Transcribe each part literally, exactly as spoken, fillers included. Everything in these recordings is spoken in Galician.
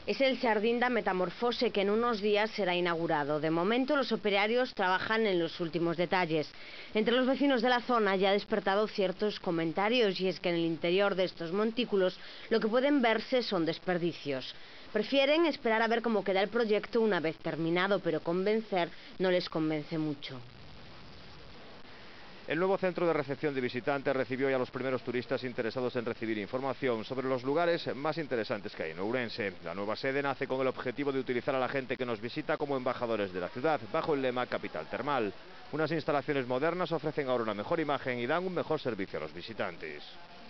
Es el Jardín da Metamorfose, que en unos días será inaugurado. De momento los operarios trabajan en los últimos detalles. Entre los vecinos de la zona ya ha despertado ciertos comentarios, y es que en el interior de estos montículos lo que pueden verse son desperdicios. Prefieren esperar a ver cómo queda el proyecto una vez terminado, pero convencer no les convence mucho. El nuevo centro de recepción de visitantes recibió ya a los primeros turistas interesados en recibir información sobre los lugares más interesantes que hay en Ourense. La nueva sede nace con el objetivo de utilizar a la gente que nos visita como embajadores de la ciudad, bajo el lema Capital Termal. Unas instalaciones modernas ofrecen ahora una mejor imagen y dan un mejor servicio a los visitantes.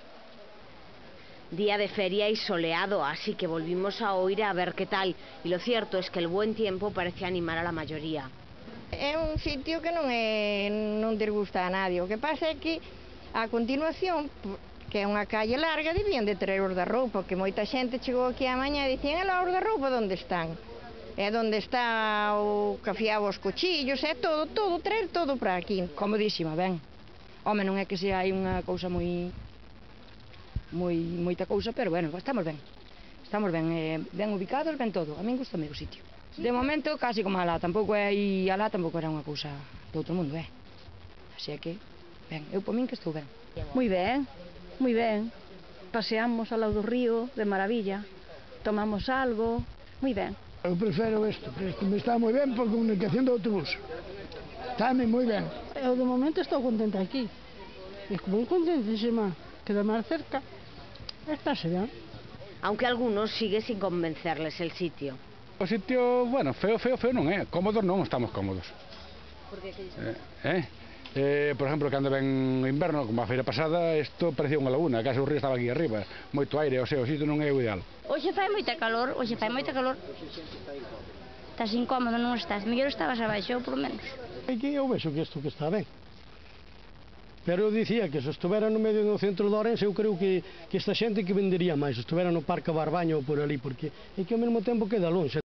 Día de feria y soleado, así que volvimos a oír a ver qué tal. Y lo cierto es que el buen tiempo parece animar a la mayoría. É un sitio que non é non disgusta a nadie. O que pasa é que a continuación, que é unha calle larga, debían de traer os da roupa, porque moita xente chegou aquí a mañá e dicían: "Ela, os da roupa onde están?" É onde está o que afiaba os cuchillos, é todo, todo, traer todo para aquí. Comodísima, ben. Home, non é que sea hai unha cousa moi moi moita cousa, pero bueno, estamos ben. Estamos ben, eh, ben ubicados, ben todo. A min gustame o sitio. De momento, casi como alá, tampouco é aí alá, tampouco era unha cousa do outro mundo, é. Así é que, ben, eu por min que estou ben. Moi ben, moi ben. Paseamos ao lado do río, de maravilla. Tomamos algo, moi ben. Eu prefiro isto, isto me está moi ben por comunicación de autobús. Estáme moi ben. Eu de momento estou contenta aquí. E moi contentísima, queda máis cerca. Estáse ben. Aunque a algunos sigue sin convencerles el sitio. O sitio, bueno, feo, feo, feo non é. Cómodos non estamos cómodos. Por que que eh, eh? eh, Por exemplo, cando ven o inverno, como a feira pasada, isto parecía unha laguna, case o río estaba aquí arriba, moito aire, o sea, o sitio non é o ideal. Hoxe fai moita calor, hoxe fai moita calor. Estás incómodo, non estás, mellor estabas abaixo, por lo menos. Aquí eu vexo que isto que está ben. Pero eu dicía que se estuvera no medio do centro de Ourense, eu creo que, que esta xente que vendería máis, se estuvera no Parque Barbaño ou por ali, porque é que ao mesmo tempo queda longe.